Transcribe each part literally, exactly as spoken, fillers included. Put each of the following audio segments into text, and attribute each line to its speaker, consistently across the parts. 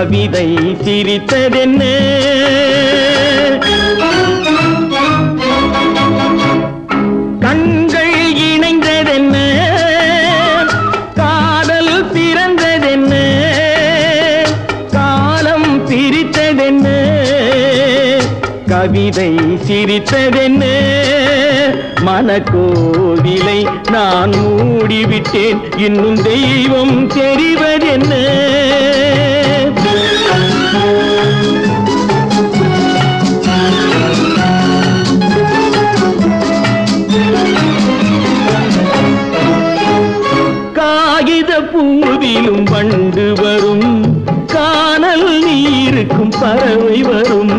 Speaker 1: கவிதை சிரித்ததென்ன கண்கள் இணைந்ததென்ன காதல் பிறந்ததென்ன காலம் பிரித்ததென்ன கவிதை சிரித்ததென்ன மனக்கோவிலை நான் மூடிவிட்டேன் இன்னும் தெய்வம் தெரிவதென்ன காகித பூவிலும் வண்டு வரும் கானல் நீருக்கும் பறவை வரும்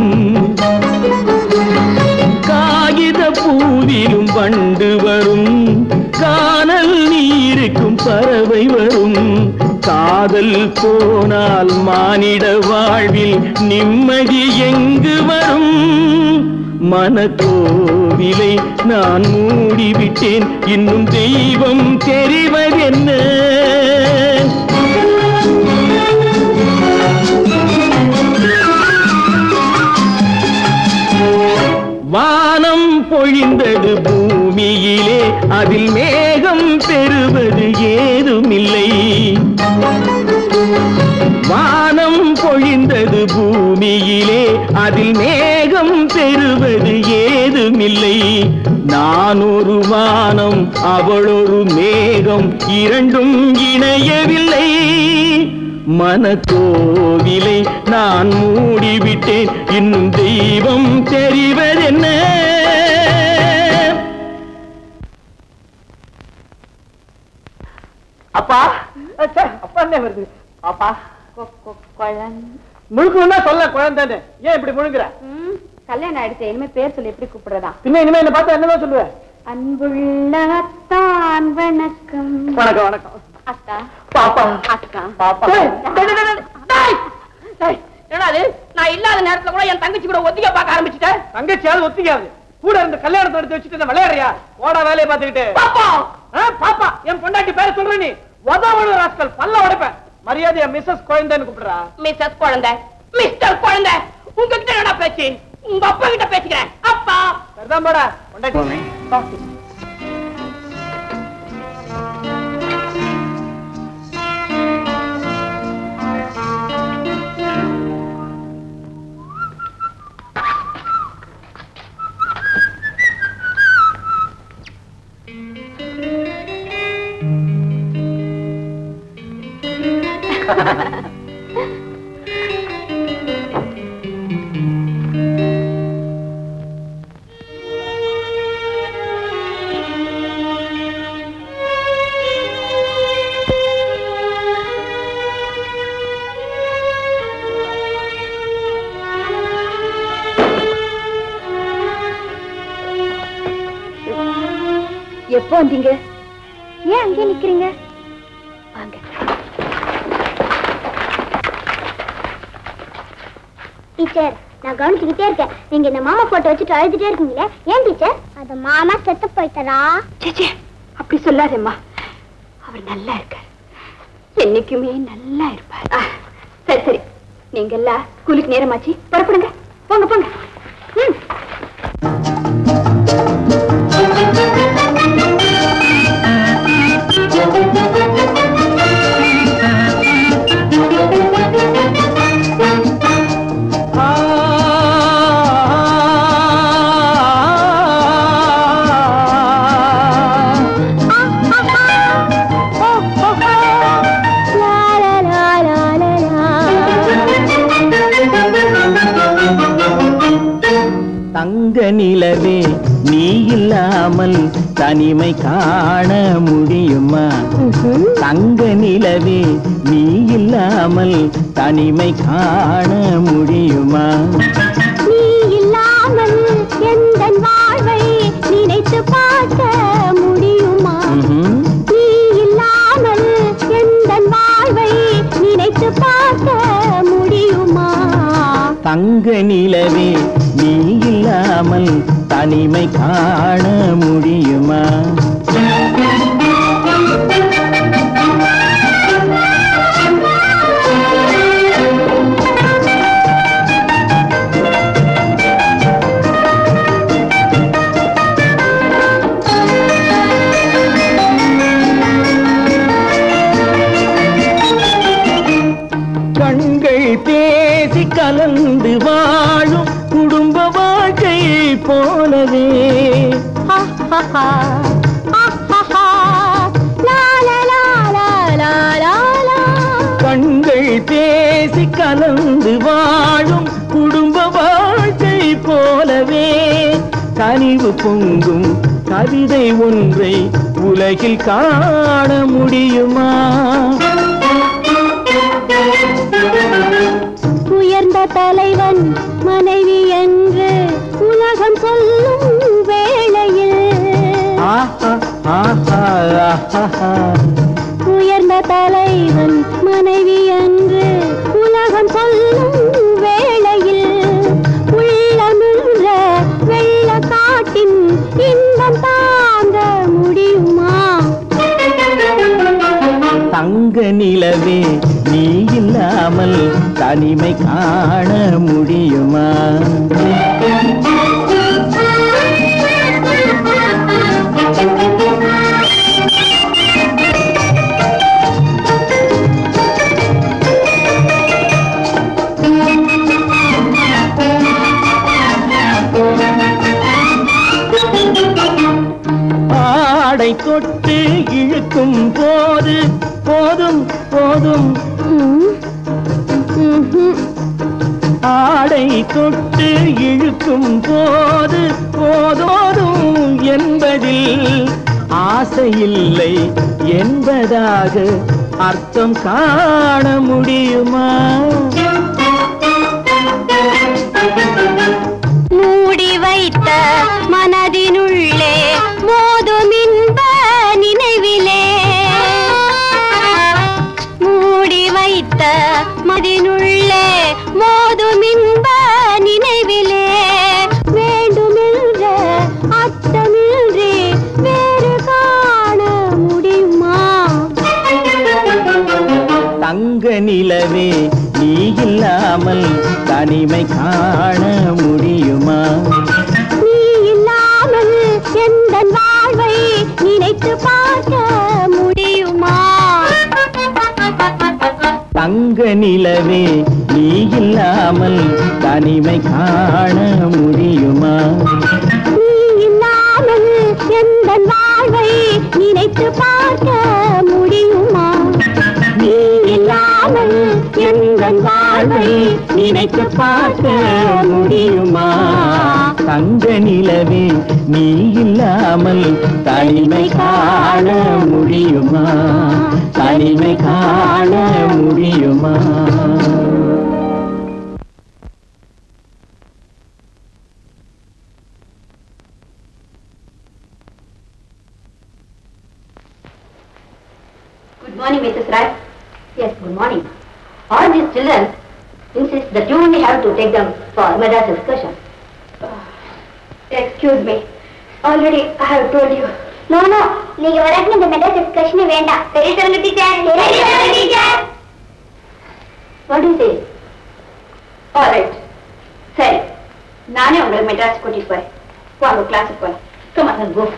Speaker 1: காகித பூவிலும் வண்டு வரும் கானல் நீருக்கும் பறவை வரும் காதல் போனால் மானிட வாழ்வில் நிம்மதி எங்கு வரும் மனக்கோவிலை நான் மூடிவிட்டேன் இன்னும் தெய்வம் தெரிவதென்ன வானம் பொழிந்தது பூமியிலே அதில் மேகம் பெறுவது ஏதுமில்லை வானம் பொழிந்தது பூமியிலே அதில் மேகம் பெறுவது ஏதுமில்லை நான் ஒரு வானம் அவளொரு மேகம் இரண்டும் இணையவில்லை மனக்கோவிலை நான் மூடிவிட்டேன் இன்னும் தெய்வம் தெரிவதென்ன அப்பா அப்பா என்ன வருது அப்பா முழுக்கணும்னா சொல்ல குழந்தை ஏன் இப்படி முழுங்குற
Speaker 2: கல்யாணம் ஆயிடுச்சு இனிமே பேர் சொல்லி எப்படி கூப்பிடுறதா
Speaker 1: பின்ன இனிமே என்ன பார்த்தா என்னதான் சொல்லுவேன்
Speaker 2: அன்புள்ளத்தான் வணக்கம்
Speaker 1: வணக்கம் வணக்கம்
Speaker 2: அக்கா
Speaker 1: பாப்பா
Speaker 2: அக்கா
Speaker 1: பாப்பா
Speaker 2: என்னது நான் இல்லாத நேரத்துல கூட என் தங்கச்சி கூட ஒத்திக்க பார்க்க ஆரம்பிச்சுட்டேன்
Speaker 1: தங்கச்சியாவது ஒத்திக்காது கூட இருந்து கல்யாணத்தை எடுத்து வச்சுட்டு விளையாடுறியா ஓட வேலையை பார்த்துக்கிட்டு
Speaker 2: பாப்பா
Speaker 1: பாப்பா என் பொண்டாட்டி பேரை சொல்ற நீ உதவணு ராஸ்கல் பல்ல உடைப்பேன் மரியாதையா மிஸ்ஸஸ் குழந்தைன்னு கூப்பிடுறா
Speaker 2: மிஸ்ஸஸ் குழந்தை மிஸ்டர் குழந்தை உங்ககிட்ட என்ன பேச்சு உங்க அப்பா கிட்ட பேசிக்கிறேன் அப்பா
Speaker 1: சரிதான் போடா பொண்டாட்டி
Speaker 2: எப்போ வந்தீங்க ஏன் அங்கே நிக்கிறீங்க வாங்க
Speaker 3: டீச்சர் நான் கவனிச்சுக்கிட்டே இருக்கேன் நீங்க இந்த மாமா போட்டோ வச்சுட்டு அழுதுட்டே இருக்கீங்களே ஏன் டீச்சர் அது மாமா செத்து போயிட்டரா
Speaker 2: சேச்சே அப்படி சொல்லாதேம்மா அவர் நல்லா இருக்கார் என்னைக்குமே நல்லா இருப்பார் சரி சரி நீங்க எல்லாம் ஸ்கூலுக்கு நேரமாச்சு புறப்படுங்க போங்க போங்க ம்
Speaker 1: தங்க நிலவே நீ இல்லாமல் தனிமை காண முடியுமா தங்க நிலவே நீ இல்லாமல் தனிமை காண முடியுமா
Speaker 3: நீ இல்லாமல் எந்த வாழ்வை நினைத்து பார்க்க முடியுமா நீ இல்லாமல் எந்த வாழ்வை நினைத்து பார்க்க முடியுமா
Speaker 1: தங்க நிலவே நீ இல்லாமல் தனிமை காண முடியுமா
Speaker 4: கண்கள் பேசி கலந்து வாழும் குடும்ப வாழ்க்கை போலவே கண்கள் பேசி கலந்து வாழும் குடும்ப வாழ்க்கை போலவே கனிவு பொங்கும் கவிதை ஒன்றை உலகில் காண முடியுமா?
Speaker 3: உயர்ந்த தலைவன் மனைவி என்று உலகம் சொல்லும் வேளையில் உயர்ந்த தலைவன் மனைவி என்று உலகம் சொல்லும் வேளையில் உள்ளமிழ்ற வெள்ள காட்டின் இன்பம் தாங்க முடியுமா?
Speaker 4: தங்க நிலவே நீ இல்லாமல் தனிமை காண முடியுமா? ஆடை தொட்டு இழுக்கும் போது போதும் போதும் ஆடை தொட்டு இழுக்கும் போது போதோதும் என்பதில் ஆசையில்லை என்பதாக அர்த்தம் காண முடியுமா?
Speaker 3: மூடி வைத்த மனதினுள்ளே மோதும் இன்ப நினைவிலே மூடி வைத்த மனதினுள்ளே மோதும் இன்ப நினைவிலே வேண்டுமென்ற அர்த்தமின்றி வேறு காண முடியுமா?
Speaker 4: தங்க நிலவே நீ இல்லாமல் தனிமை காண முடியுமா?
Speaker 3: நீ இல்லாமல் எந்த வாழ்வை நினைத்து பார்க்க முடியுமா?
Speaker 4: தங்க நிலவே நீ இல்லாமல் தனிமை காண முடியுமா?
Speaker 3: நீ இல்லாமல் எந்த வாழ்வை நினைத்து பார்க்க முடியுமா?
Speaker 4: நீ இல்லாமல் எந்த வாழ்வை நினைத்து பார்க்க முடியுமா? தங்க நிலவே நீ இல்லாமல் தனிமை காண முடியுமா? தனிமை காண முடியுமா?
Speaker 2: Good morning, Missus Rai. Yes, good morning. All these children insist that you only have to take them for Madras excursion. Uh, excuse me. Already I have told you.
Speaker 3: No, no. நீங்க வரக்கு இந்த Madras excursion வேண்டாம். சரி சொல்லுங்க teacher. சரி சொல்லுங்க teacher.
Speaker 2: What do you say? All right. சரி. நானே உங்களை மெட்ராஸ் கூட்டிட்டு போறேன். வாங்க கிளாஸுக்கு போலாம். Come on, go.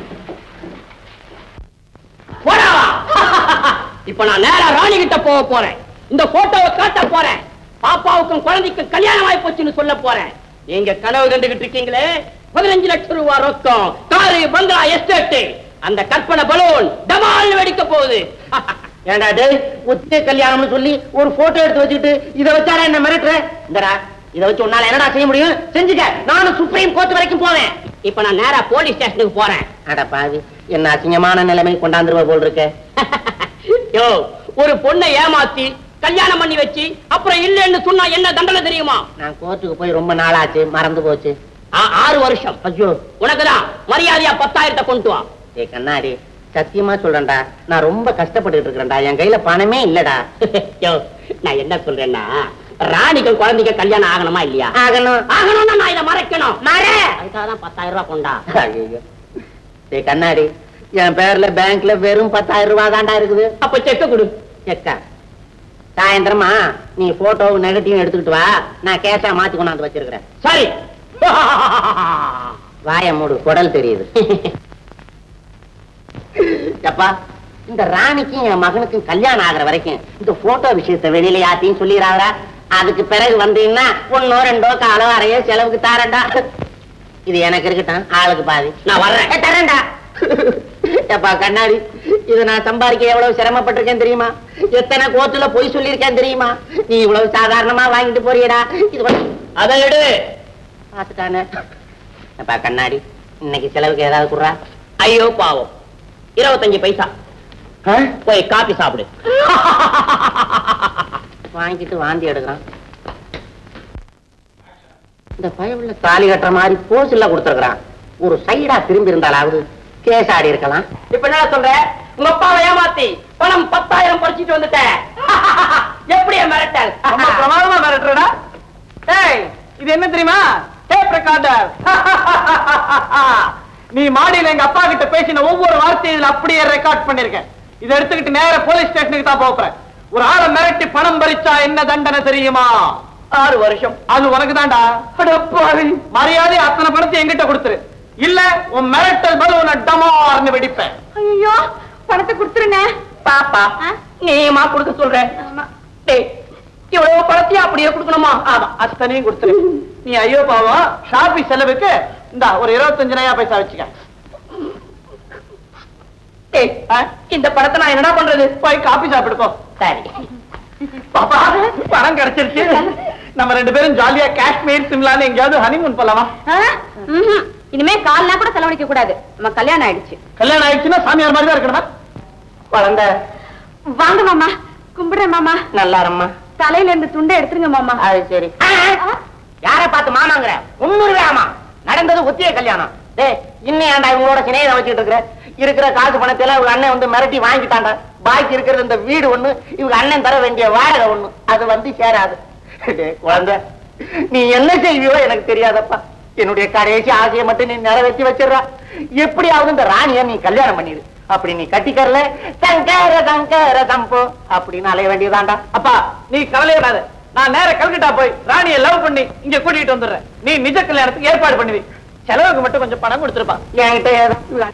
Speaker 1: போடா. இப்ப நான் நேரா ராணி கிட்ட போக போறேன். இந்த போட்டோவை காட்ட போறேன். பாப்பாவுக்கும் குழந்தைக்கும் கல்யாணம் ஆயி போச்சுன்னு சொல்ல போறேன். நீங்க கனவு கண்டுகிட்டு இருக்கீங்களே பதினஞ்சு லட்சம் ரூபாய் ரொக்கம், காரு, பங்களா, எஸ்டேட், அந்த கற்பனை பலூன் டமால் வெடிக்க போகுது.
Speaker 5: ஏண்டா டேய், ஒத்தே கல்யாணம்னு சொல்லி ஒரு போட்டோ எடுத்து வச்சுக்கிட்டு இதை வச்சாரா என்ன மிரட்டுற? இந்தடா இதை வச்சு உன்னால என்னடா செய்ய முடியும்? செஞ்சுக்க. நானும் சுப்ரீம் கோர்ட் வரைக்கும் போவேன்.
Speaker 1: இப்ப நான் நேரா போலீஸ் ஸ்டேஷனுக்கு போறேன்.
Speaker 5: அட பாவி, என்ன அசிங்கமான நிலைமை கொண்டாந்துருவ போல் இருக்க.
Speaker 1: யோ, ஒரு பொண்ணை ஏமாத்தி கல்யாணம் பண்ணி வச்சு அப்புறம் இல்லன்னு சொன்னா என்ன தண்டனை தெரியுமா?
Speaker 5: நான் கோர்ட்டுக்கு போய் ரொம்ப நாளாச்சு, மறந்து போச்சு.
Speaker 1: ஆறு வருஷம்.
Speaker 5: ஐயோ,
Speaker 1: உனக்குதான் மரியாதையா பத்தாயிரத்தை கொண்டு வா.
Speaker 5: ஏ கண்ணாடி, சத்தியமா சொல்றேன்டா, நான் ரொம்ப கஷ்டப்பட்டு இருக்கிறேன்டா. என் கையில பணமே இல்லடா.
Speaker 1: யோ, நான் என்ன சொல்றேன்னா, ராணிக்கும் குழந்தைக்கு கல்யாணம் ஆகணுமா இல்லையா?
Speaker 5: ஆகணும்.
Speaker 1: ஆகணும்னா நான் இதை மறைக்கணும்.
Speaker 5: மற
Speaker 1: அதுக்காகதான் பத்தாயிரம் ரூபாய் கொண்டா.
Speaker 5: ஐயோ, ஏ கண்ணாடி, என் பேர்ல பேங்க்ல வெறும் பத்தாயிரம் ரூபாய் தான்டா இருக்குது.
Speaker 1: அப்ப செக்க கொடு.
Speaker 5: செக்கா? சாயந்திரமா நீ போட்டோ நெகட்டிவ் எடுத்துக்கிட்டு வா, நான் கேஷா மாத்தி கொண்டாந்து வச்சிருக்கிறேன்.
Speaker 1: சரி.
Speaker 5: வாய மூடு, குடல் தெரியுது. அப்பா, இந்த ராணிக்கும் என் மகனுக்கும் கல்யாணம் ஆகிற வரைக்கும் இந்த போட்டோ விஷயத்தை வெளியில யாத்தையும் சொல்லிடுறாரா? அதுக்கு பிறகு வந்தீங்கன்னா ஒன்னோ ரெண்டோ காலோ அரையோ செலவுக்கு தாரண்டா. இது எனக்கு இருக்கட்டும், ஆளுக்கு பாதி நான் வர்றேன் தரேன்டா. எப்பா கண்ணாடி, இதை நான் சம்பாதிக்க எவ்வளவு சிரமப்பட்டிருக்கேன் தெரியுமா? எத்தனை கோர்ட்டுல போய் சொல்லியிருக்கேன் தெரியுமா? நீ இவ்வளவு சாதாரணமா வாங்கிட்டு போறியடா. இது
Speaker 1: அதை எடு.
Speaker 5: பாத்துட்டானே. எப்பா கண்ணாடி, இன்னைக்கு செலவுக்கு ஏதாவது குடுறா.
Speaker 1: ஐயோ பாவம், இருபத்தஞ்சு பைசா போய் காபி சாப்பிடு.
Speaker 5: வாங்கிட்டு வாந்தி எடுக்கிறான். இந்த பயவுள்ள தாலி கட்டுற மாதிரி போஸ் எல்லாம் கொடுத்துருக்கான். ஒரு சைடா திரும்பி இருந்தாலாவது கேஸ் ஆடி இருக்கலாம்.
Speaker 1: இப்ப என்ன சொல்ற? உங்க அப்பாவை ஏமாத்தி பணம் பத்தாயிரம் பறிச்சிட்டு வந்துட்டேன். எப்படி மிரட்டல்?
Speaker 6: பிரமாதமா மிரட்டுறா. ஏய், இது என்ன தெரியுமா? Tape recorder. நீ மாடியில எங்க அப்பா கிட்ட பேசின ஒவ்வொரு வார்த்தையும் அப்படியே ரெக்கார்ட் பண்ணிருக்கேன். இதை எடுத்துக்கிட்டு நேர போலீஸ் ஸ்டேஷனுக்கு தான் போறேன். ஒரு ஆளை மிரட்டி பணம் பறிச்சா என்ன தண்டனை தெரியுமா?
Speaker 1: ஆறு வருஷம்.
Speaker 6: அது உனக்கு தான்டா. மரியாதை அத்தனை பணத்தை எங்கிட்ட கொடுத்துரு, இல்ல உன் மிரட்டல் பலூனை டமார்னு வெடிப்பேன்.
Speaker 2: ஐயோ, பணத்தை கொடுத்துருங்க.
Speaker 1: பாப்பா, நீமா கொடுக்க சொல்ற? இவ்வளவு பணத்தையும் அப்படியே கொடுக்கணுமா?
Speaker 6: ஆமா, அத்தனையும் கொடுத்துரு. நீ ஐயோ பாவம் ஷாப்பி செலவுக்கு இந்த ஒரு இருபத்தஞ்சு நயா பைசா வச்சுக்க.
Speaker 1: இந்த பணத்தை நான் என்னடா பண்றது?
Speaker 6: போய் காபி சாப்பிடுப்போம்.
Speaker 1: சரி
Speaker 6: பாப்பா, பணம் கிடைச்சிருச்சு. நம்ம ரெண்டு பேரும் ஜாலியா காஷ்மீர் சிம்லான்னு எங்கேயாவது ஹனிமூன் போலாமா?
Speaker 2: இனிமே கால்னா கூட செலவழிக்க கூடாது. நம்ம கல்யாணம் ஆயிடுச்சு.
Speaker 6: கல்யாணம் ஆயிடுச்சுன்னா சாமியார் மாதிரி தான் இருக்கணுமா?
Speaker 1: குழந்தை
Speaker 2: வாங்க மாமா. கும்பிடுறேன் மாமா.
Speaker 1: நல்லா இரும்மா.
Speaker 2: தலையில இருந்து துண்டை எடுத்துருங்க மாமா.
Speaker 1: அது சரி. யார பார்த்து மாமாங்கிற? முன்னூறு ஆமா. நடந்தது ஒத்திய கல்யாணம். டேய், இன்னும் ஏன்டா இவங்களோட சினையை வச்சுட்டு இருக்கிற? இருக்கிற காசு பணத்தை இவங்க அண்ணன் வந்து மிரட்டி வாங்கிட்டாண்டா. பாக்கி இருக்கிறது இந்த வீடு ஒண்ணு, இவங்க அண்ணன் தர வேண்டிய வாடகை ஒண்ணு, அது வந்து சேராது. குழந்தை, நீ என்ன செய்வியோ எனக்கு தெரியாதப்பா. என்னுடைய கடைசி ஆசையை மட்டும் நீ நிறைவேற்றி வச்சிடறா. எப்படியாவது இந்த ராணிய நீ கல்யாணம் பண்ணிடு. அப்படி நீ கட்டிக்கறல சங்கர சங்கர சம்போ அப்படின்னு அலைய வேண்டியதாண்டா.
Speaker 6: அப்பா, நீ கவலையப்படாத. நான் நேர கல்கட்டா போய் ராணியை லவ் பண்ணி இங்க கூட்டிட்டு வந்துடுறேன். நீ நிஜ கல்யாணத்துக்கு ஏற்பாடு பண்ணுவி. செலவுக்கு மட்டும் கொஞ்சம் பணம் கொடுத்துருப்பா.
Speaker 5: என்கிட்ட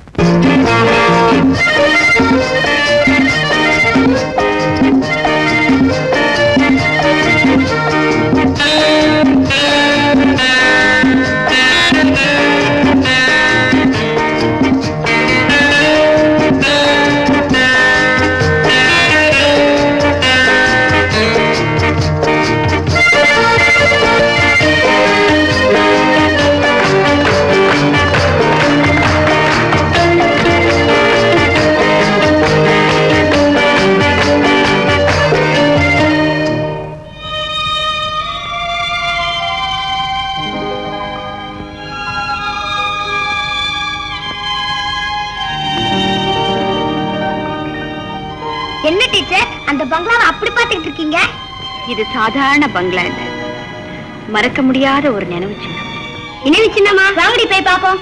Speaker 3: என்ன டீச்சர் அந்த பங்களாவை அப்படி பார்த்துட்டு இருக்கீங்க?
Speaker 2: இது சாதாரண பங்களா இல்ல, மறக்க முடியாத ஒரு நினைவு சின்னம்.
Speaker 3: நினைவு சின்னமா? வாங்கடி போய் பாப்போம்.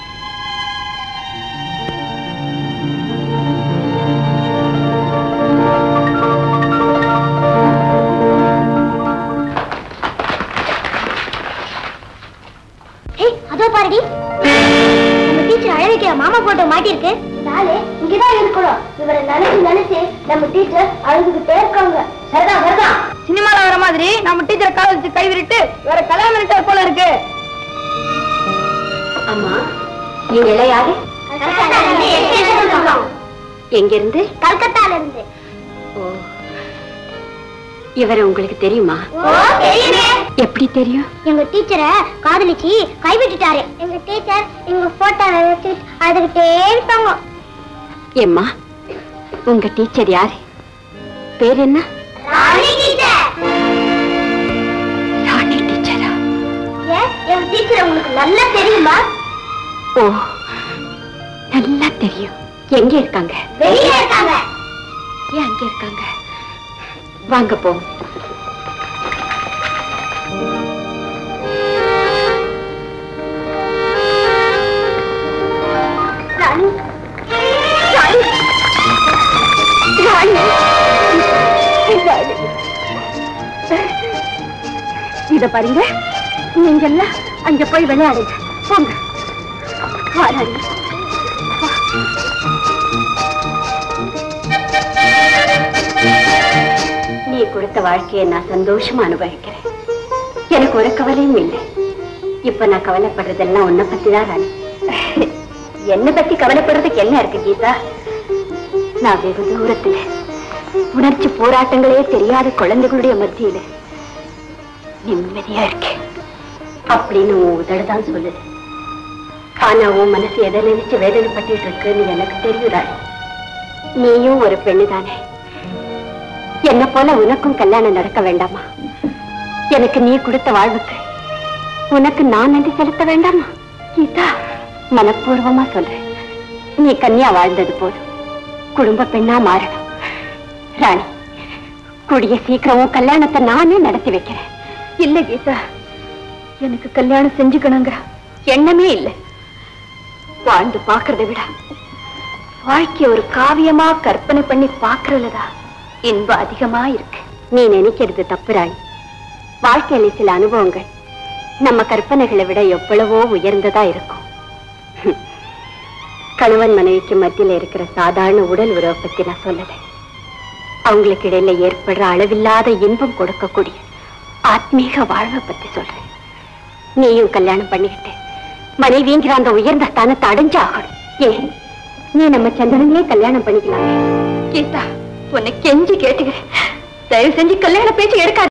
Speaker 3: அதோ பாருடி, நம்ம டீச்சர் அழகிக்க மாமா போட்டோ மாட்டிருக்கு. நாளே இங்கதான் இருக்கணும். இவரை நினைச்சு நினைச்சு நம்ம டீச்சர் அழுதுகிட்டே இருக்காங்க. சரிதான் சரிதான்.
Speaker 2: சினிமால வர மாதிரி நம்ம டீச்சரை கால வச்சு கை விரிட்டு வேற கல்யாணம் பண்ணிட்டு போல இருக்கு. அம்மா, நீங்க எல்லாம் யாரு? எங்க இருந்து?
Speaker 3: கல்கத்தால இருந்து.
Speaker 2: ஓ, இவரை உங்களுக்கு தெரியுமா? எப்படி தெரியும்?
Speaker 3: எங்க டீச்சரை காதலிச்சு கைவிட்டுட்டாரு. எங்க டீச்சர் எங்க போட்டோவை வச்சு அதுகிட்டே இருப்பாங்க.
Speaker 2: ஏம்மா, உங்க டீச்சர் யாரு? பேர் என்ன?
Speaker 3: ராணி டீச்சர்.
Speaker 2: ராணி டீச்சரா?
Speaker 3: ஏன் எங்க டீச்சர் உங்களுக்கு நல்லா தெரியுமா?
Speaker 2: ஓ, நல்லா தெரியும். எங்க இருக்காங்க?
Speaker 3: வெளியே இருக்காங்க.
Speaker 2: ஏன் அங்க இருக்காங்க? வாங்க போ.
Speaker 3: ராணி ராணி ராணி ராணி.
Speaker 2: இத பாருங்க, நீங்க எல்லாம் அங்க போய் விளையாடுங்க. போங்க. வா ராணி. நீ கொடுத்த வாழ்க்கையை நான் சந்தோஷமா அனுபவிக்கிறேன். எனக்கு ஒரு கவலையும் இல்லை. இப்ப நான் கவலைப்படுறதெல்லாம் உன்னை பத்தி தான் ராணி. என்னை பத்தி கவலைப்படுறதுக்கு என்ன இருக்கு கீதா? நான் வெகு தூரத்துல உணர்ச்சி போராட்டங்களே தெரியாத குழந்தைகளுடைய மத்தியில நிம்மதியா இருக்கேன் அப்படின்னு உன் உதடுதான் சொல்லுது. ஆனா உன் மனசு எதை நினைச்சு வேதனைப்பட்டு இருக்குன்னு எனக்கு தெரியுறாள். நீயும் ஒரு பெண்ணு தானே. என்ன போல உனக்கும் கல்யாணம் நடக்க வேண்டாமா? எனக்கு நீ கொடுத்த வாழ்வுக்கு உனக்கு நான் நன்றி செலுத்த வேண்டாமா? கீதா, மனப்பூர்வமா சொல்றேன். நீ கன்னியா வாழ்ந்தது போதும், குடும்ப பெண்ணா மாறணும். ராணி, கூடிய சீக்கிரமும் கல்யாணத்தை நானே நடத்தி வைக்கிறேன். இல்ல கீதா, எனக்கு கல்யாணம் செஞ்சுக்கணுங்கிற எண்ணமே இல்லை. வாழ்ந்து பாக்குறதை விட வாழ்க்கை ஒரு காவியமா கற்பனை பண்ணி பாக்குறதுலதான் இன்பம் அதிகமா இருக்கு. நீ நினைக்கிறது தப்பு ராணி. வாழ்க்கையில சில அனுபவங்கள் நம்ம கற்பனைகளை விட எவ்வளவோ உயர்ந்ததா இருக்கும். கணவன் மனைவிக்கு மத்தியில இருக்கிற சாதாரண உடல் உறவை பத்தி நான் சொல்லல. அவங்களுக்கு இடையில ஏற்படுற அளவில்லாத இன்பம் கொடுக்கக்கூடிய ஆத்மீக வாழ்வை பத்தி சொல்றேன். நீயும் கல்யாணம் பண்ணிக்கிட்டு மனைவிங்கிற அந்த உயர்ந்த ஸ்தானத்தை அடைஞ்சாகணும். ஏன், நீ நம்ம சந்திரனையே கல்யாணம் பண்ணிக்கலாமே. கீதா, உன்னை கெஞ்சி கேட்டுக்கிறேன், தயவு செஞ்சு கல்யாண பேச்சு எடுக்காது.